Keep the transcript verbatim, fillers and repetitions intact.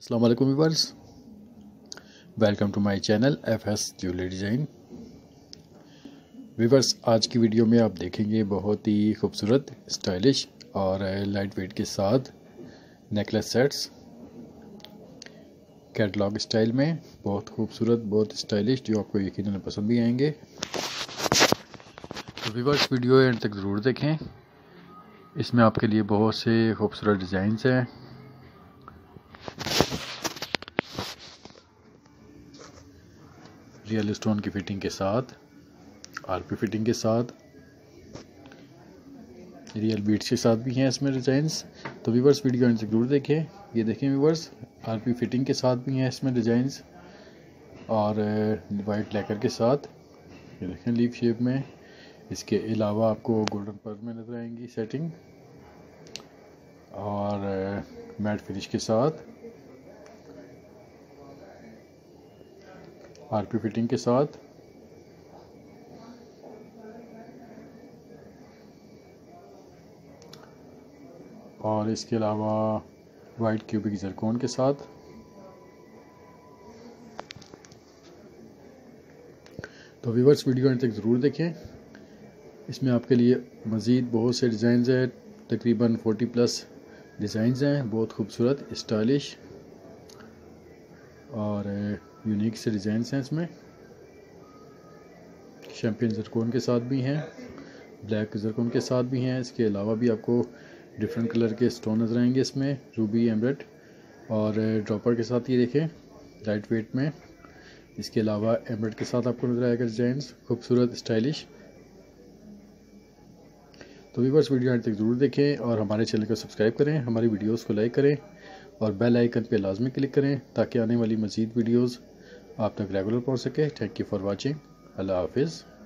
अस्सलाम वालेकुम viewers, welcome to my channel F S jewellery design. Viewers, आज की वीडियो में आप देखेंगे बहुत ही खूबसूरत, स्टाइलिश और लाइट वेट के साथ नेकलेस सेट्स कैटलॉग स्टाइल में, बहुत खूबसूरत, बहुत स्टाइलिश, जो आपको यकीनन पसंद भी आएंगे। तो व्यूअर्स, वीडियो एंड तक ज़रूर देखें। इसमें आपके लिए बहुत से खूबसूरत डिज़ाइंस हैं। रियल स्टोन की फिटिंग के साथ, आरपी फिटिंग के साथ, रियल बीट्स के साथ भी हैं इसमें डिज़ाइंस। तो व्यूअर्स, वीडियो एंड ज़रूर देखें। ये देखें व्यूअर्स, आरपी फिटिंग के साथ भी हैं इसमें डिज़ाइंस और वाइट लेकर के साथ। ये देखें लीफ शेप में। इसके अलावा आपको गोल्डन पर्ल में नजर आएंगी सेटिंग और मैट फिनिश के साथ, आरपी फिटिंग के साथ। और इसके अलावा वाइट क्यूबिक जरकोन के साथ। तो व्यूअर्स, वीडियो अंत तक ज़रूर देखें। इसमें आपके लिए मज़ीद बहुत से डिज़ाइंस हैं, तकरीबन चालीस प्लस डिज़ाइंस हैं, बहुत खूबसूरत, स्टाइलिश और यूनिक से डिज़ाइंस हैं। इसमें शैम्पियन जरकोन के साथ भी हैं, ब्लैक जरकोन के साथ भी हैं। इसके अलावा भी आपको डिफरेंट कलर के स्टोन नजर आएंगे इसमें, रूबी, एमरेट और ड्रॉपर के साथ। ये देखें लाइट वेट में। इसके अलावा एमरेट के साथ आपको नजर आएगा डिज़ाइंस, खूबसूरत, स्टाइलिश। तो व्यूअर्स, वीडियो अंत तक ज़रूर देखें और हमारे चैनल को सब्सक्राइब करें, हमारी वीडियोस को लाइक करें और बेल आइकन पे लाजमी क्लिक करें ताकि आने वाली मज़ीद वीडियोस आप तक रेगुलर पहुंच सके। Thank you for watching. अल्लाह हाफिज़।